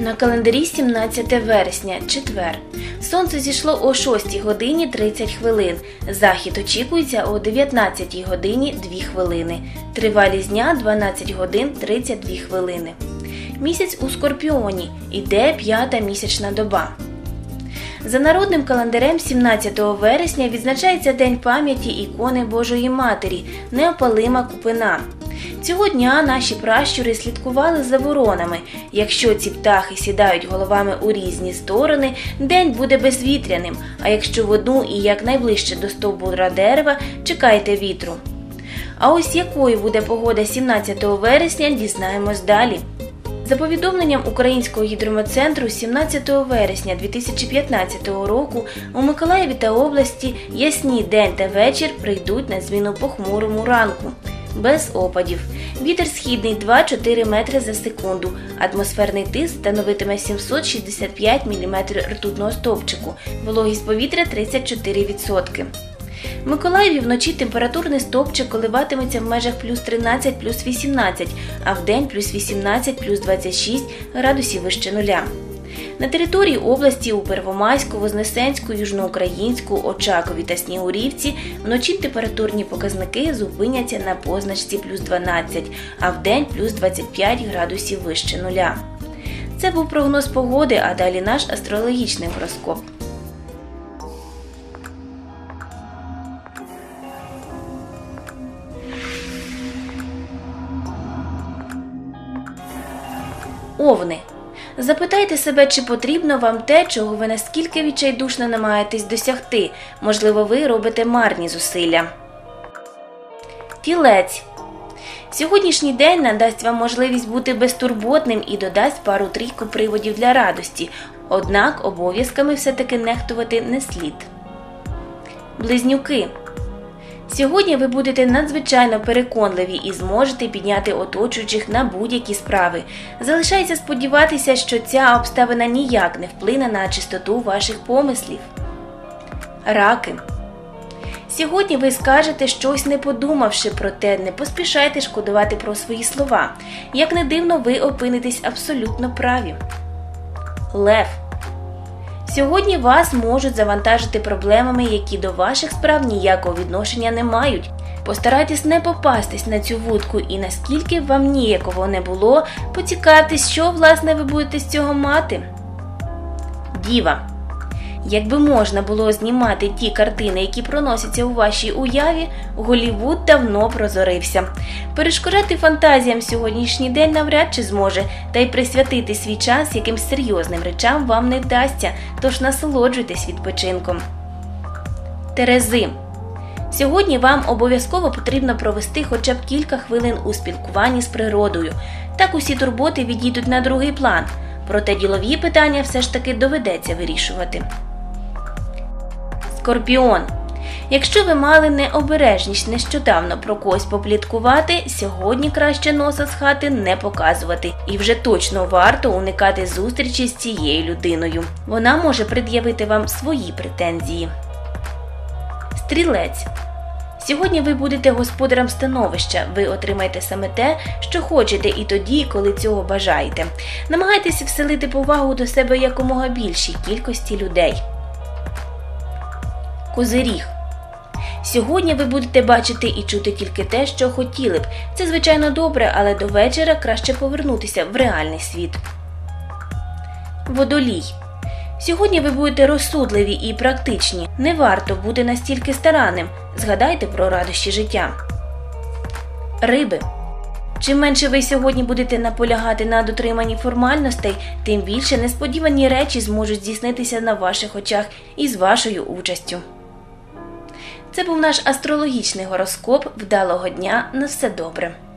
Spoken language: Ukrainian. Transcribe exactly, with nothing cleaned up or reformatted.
На календарі сімнадцяте вересня, четвер. Сонце зійшло о шостій годині тридцять хвилин. Захід очікується о дев'ятнадцятій годині дві хвилини. Тривалість дня дванадцять годин тридцять дві хвилини. Місяць у Скорпіоні. Іде п'ята місячна доба. За народним календарем сімнадцятого вересня відзначається День пам'яті ікони Божої Матері – Неопалима Купина. Цього дня наші пращури слідкували за воронами. Якщо ці птахи сідають головами у різні сторони, день буде безвітряним, а якщо в одну і якнайближче до стовбура дерева, чекайте вітру. А ось якою буде погода сімнадцятого вересня, дізнаємось далі. За повідомленням Українського гідрометцентру, сімнадцятого вересня дві тисячі п'ятнадцятого року у Миколаєві та області ясні день та вечір прийдуть на зміну похмурому ранку. Без опадів. Вітер східний два-чотири метри за секунду. Атмосферний тиск становитиме сімсот шістдесят п'ять міліметрів ртутного стовпчику. Вологість повітря тридцять чотири відсотки. В Миколаєві вночі температурний стовпчик коливатиметься в межах плюс тринадцять - плюс вісімнадцять, а вдень плюс вісімнадцять - плюс двадцять шість градусів вище нуля. На території області у Первомайську, Вознесенську, Южноукраїнську, Очакові та Снігурівці вночі температурні показники зупиняться на позначці плюс дванадцять, а вдень плюс двадцять п'ять градусів вище нуля. Це був прогноз погоди, а далі наш астрологічний гороскоп. Овни. Запитайте себе, чи потрібно вам те, чого ви наскільки відчайдушно намагаєтесь досягти. Можливо, ви робите марні зусилля. Тілець. Сьогоднішній день надасть вам можливість бути безтурботним і додасть пару-трійку приводів для радості. Однак обов'язками все-таки нехтувати не слід. Близнюки. Сьогодні ви будете надзвичайно переконливі і зможете підняти оточуючих на будь-які справи. Залишається сподіватися, що ця обставина ніяк не вплине на чистоту ваших помислів. Раки. Сьогодні ви скажете щось не подумавши, проте не поспішайте шкодувати про свої слова. Як не дивно, ви опинитесь абсолютно праві. Лев. Сьогодні вас можуть завантажити проблемами, які до ваших справ ніякого відношення не мають. Постарайтесь не попастись на цю вудку і наскільки б вам ніякого не було, поцікавтесь, що, власне, ви будете з цього мати. Діва. Якби можна було знімати ті картини, які проносяться у вашій уяві, Голлівуд давно прозорився. Перешкоджати фантазіям сьогоднішній день навряд чи зможе, та й присвятити свій час якимсь серйозним речам вам не вдасться, тож насолоджуйтесь відпочинком. Терези. Сьогодні вам обов'язково потрібно провести хоча б кілька хвилин у спілкуванні з природою. Так усі турботи відійдуть на другий план, проте ділові питання все ж таки доведеться вирішувати. Скорпіон. Якщо ви мали необережність нещодавно про когось попліткувати, сьогодні краще носа з хати не показувати. І вже точно варто уникати зустрічі з цією людиною. Вона може пред'явити вам свої претензії. Стрілець. Сьогодні ви будете господарем становища, ви отримаєте саме те, що хочете, і тоді, коли цього бажаєте. Намагайтеся вселити повагу до себе якомога більшій кількості людей. Козиріг. Сьогодні ви будете бачити і чути тільки те, що хотіли б. Це, звичайно, добре, але до вечора краще повернутися в реальний світ. Водолій. Сьогодні ви будете розсудливі і практичні. Не варто бути настільки старанним. Згадайте про радощі життя. Риби. Чим менше ви сьогодні будете наполягати на дотриманні формальностей, тим більше несподівані речі зможуть здійснитися на ваших очах і з вашою участю. Це був наш астрологічний гороскоп. Вдалого дня, на все добре!